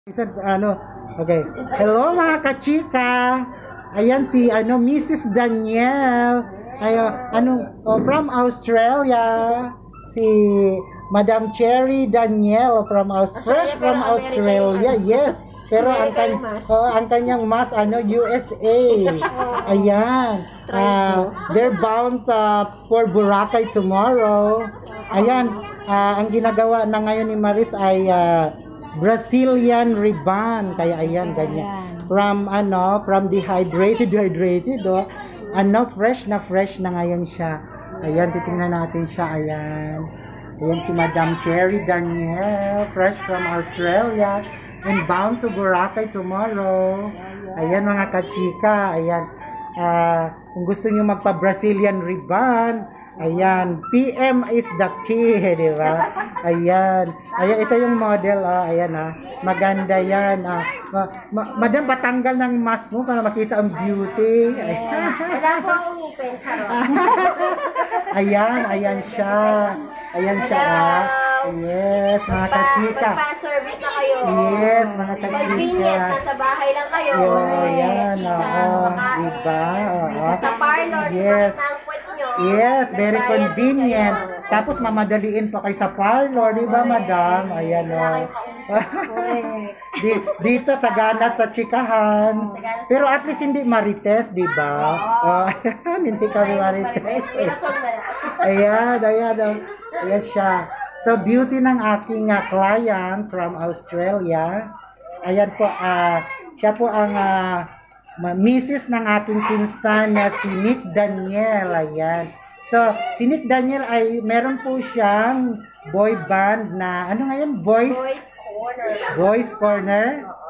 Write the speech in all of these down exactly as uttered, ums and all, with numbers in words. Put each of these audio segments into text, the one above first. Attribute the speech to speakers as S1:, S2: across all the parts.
S1: Minsan, ano, okay. Hello mga kachika. Ayan si ano Missus Danielle. Ayo, ano oh, from Australia. Si Madam Cherry Danielle from Aus fresh from Australia. Yes. Pero ang kan oh, ang kanyang mas ano U S A. Ayan. Uh, they're bound uh, for Boracay tomorrow. Ayan, uh, ang ginagawa na ngayon ni Maris ay uh, Brazilian ribbon. Kaya ayan, ganyan. From ano, from dehydrated, dehydrated, oh. Ano, fresh na fresh na ngayon siya. Ayan, titingnan natin siya. Ayan. Ayan si Madam Cherry Danielle, fresh from Australia. And bound to Boracay tomorrow. Ayan mga kachika. Ayan. Uh, kung gusto nyo magpa-Brazilian ribbon, ayan, P M is the key, di ba? Ayan. Ayan, ito yung model, ah. Ayan, ah. Maganda yan, ah. Ma ma Madam, patanggal ng mask mo para makita ang beauty.
S2: Wala po akong ngipin, charot.
S1: Ayan, ayan siya. Ayan siya, ah. Yes, mga kachika.
S2: Magpa-service na kayo.
S1: Yes, mga kachika.
S2: Convenient, nasa bahay lang kayo.
S1: Oh, yan, oo. Diba? Oo.
S2: Sa parlor,
S1: yes.
S2: sa pwet nyo.
S1: Yes, very convenient. Tapos mamadaliin pa kayo sa parlor, di ba, madam? Ayan, o. Dito sa gana sa chikahan. Pero at least hindi marites, di ba? Oh, hindi kami marites. Ayan, ayan, ayan. Ayan siya. So, beauty ng aking uh, client from Australia. Ayan po, uh, siya po ang uh, missus ng aking pinsan na si Nick Danielle. Ayan. So, si Nick Danielle ay meron po siyang boy band na, ano ngayon? Voice?
S2: Voice Corner.
S1: Voice Corner.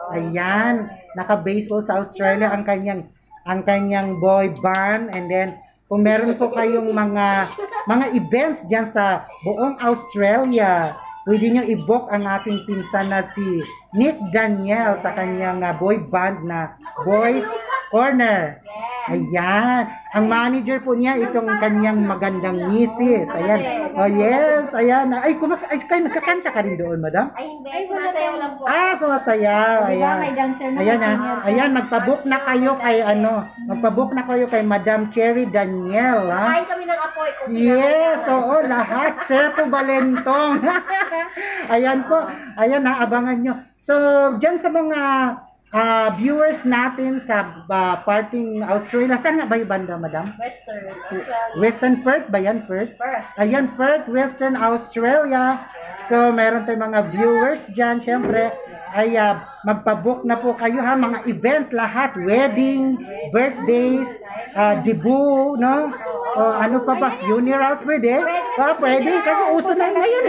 S1: Ayan. Naka-base po sa Australia ang kanyang, ang kanyang boy band. And then, kung meron po kayong mga mga events diyan sa buong Australia, pwede nyo i-book ang aking pinsan na si Nick Danielle sa kanyang uh, boy band na Voice Corner. Ayan. Ang manager po niya itong kanyang magandang misis. Ayan. Oh yes, ayan. Ay, kumaka ay kayo nakakanta ka rin doon, madam?
S2: Ay, hindi. Sumasayaw lang po.
S1: Ah, sumasayaw. Ayan. Ayan, ah. Ayan, magpabook na kayo kay ano, magpabook na kayo kay Madam Cherry Danielle, ha?
S2: Kain kami ng apoy.
S1: Yes, oo, lahat. Sir po Balentong. Ayan po. Ayan, ha, abangan nyo. So, dyan sa mga Uh, viewers natin sa uh, parting Australia. Saan nga ba yung banda, madam?
S2: Western Australia.
S1: Western Perth ba yan, Perth?
S2: Perth.
S1: Ayan, Perth, Western Australia. So, meron tayong mga viewers dyan. Siyempre, ay uh, magpabook na po kayo, ha? Mga events, lahat. Wedding, birthdays, uh, debut, no? O, ano pa ba? Funerals, pwede? Ah, pwede. Kasi uso na ngayon.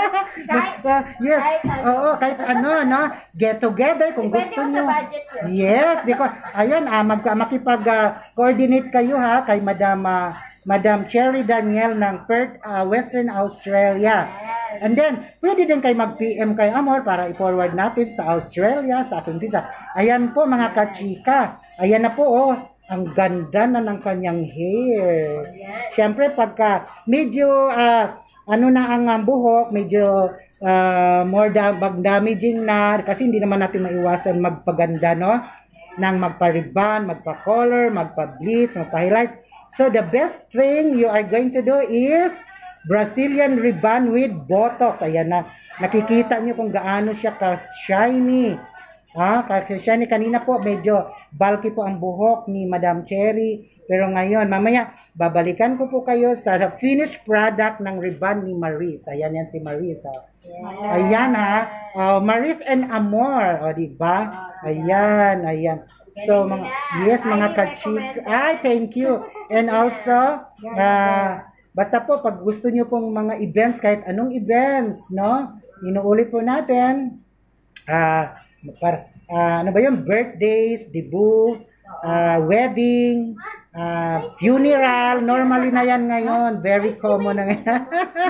S1: Basta, yes. Oo, kahit ano, no? Get together kung gusto nyo. Yes, di ko. Ayun, ah, mag makipag-coordinate uh, kayo, ha, kay Madam uh, Madam Cherry Danielle ng Perth, uh, Western Australia. And then, pwede din kayo mag-P M kay Amor para i-forward natin sa Australia, sa ating visa. Ayan po mga kachika. Ayan na po, oh. Ang ganda na ng kanyang hair. Siyempre, pagka medyo, uh, ano na ang um, buhok, medyo uh, more da damaging na, kasi hindi naman natin maiwasan magpaganda, no? Nang magpa-ribbon, magpa-color, magpa-bleach, magpa-highlights. So, the best thing you are going to do is Brazilian ribbon with Botox. Ayan na. Nakikita nyo kung gaano siya ka-shiny. Ah, kasi shiny. Kanina po, medyo bulky po ang buhok ni Madam Cherry. Pero ngayon, mamaya, babalikan ko po kayo sa finished product ng ribbon ni Maris. Ayan yan si Maris. Oh. Yeah. Ayan ha. Oh, Maris and Amor. O, oh, diba? Ayan, ayan. So, mga, yes, mga kachik. Ay, thank you. And also, uh, basta po, pag gusto nyo pong mga events, kahit anong events, no? Inuulit po natin. Ah, uh, para, uh, ano ba yun? Birthdays, debut, uh, wedding, uh, funeral, normally na yan ngayon. Very common na ngayon.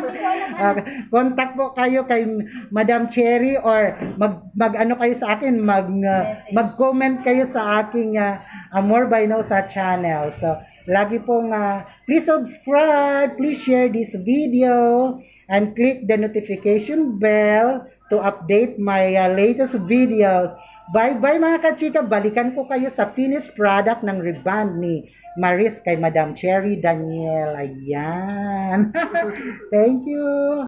S1: uh, contact po kayo kay Madam Cherry or mag, mag ano kayo sa akin, mag, uh, mag-comment kayo sa aking uh, Amor by Now sa channel. So, lagi pong, uh, please subscribe, please share this video, and click the notification bell to update my uh, latest videos. Bye-bye mga kachika. Balikan ko kayo sa finished product ng reband ni Maris kay Madam Cherry Daniel. Ayan. Thank you.